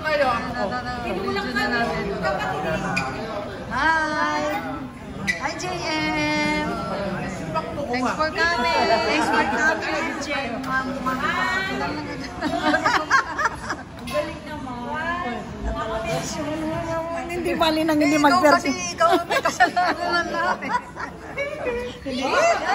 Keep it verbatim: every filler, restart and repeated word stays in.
kayo. Video na natin. Hi! Hi, J M! Thanks for coming! Thanks for coming, J M! Galing naman! Hindi bali nang hindi mag-perfect. Kasi ikaw may kasalanan lahat eh.